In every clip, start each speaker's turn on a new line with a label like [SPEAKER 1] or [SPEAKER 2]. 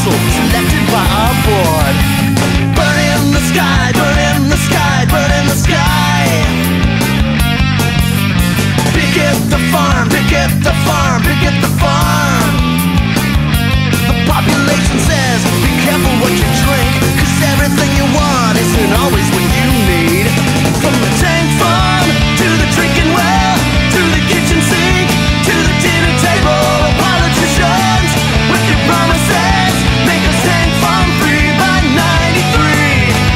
[SPEAKER 1] parcel selected by our board. Burn in the sky, burn in the sky, burn in the sky. Picket the farm, picket the farm, picket the farm. The population says, be careful what you drink, 'cause everything you want isn't always what you need. From the tank farm to the drinking well, to the kitchen sink, to the dinner table. Politicians with your promises make us tank farm free by 93.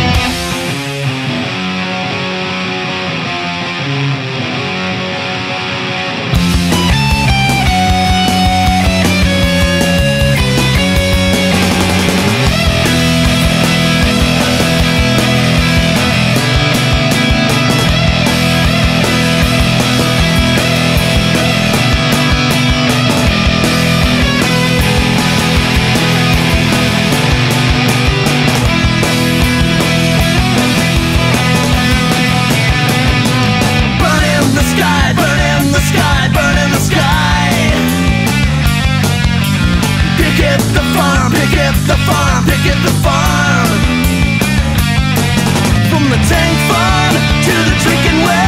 [SPEAKER 1] Picket the farm, picket the farm. From the tank farm to the drinking well.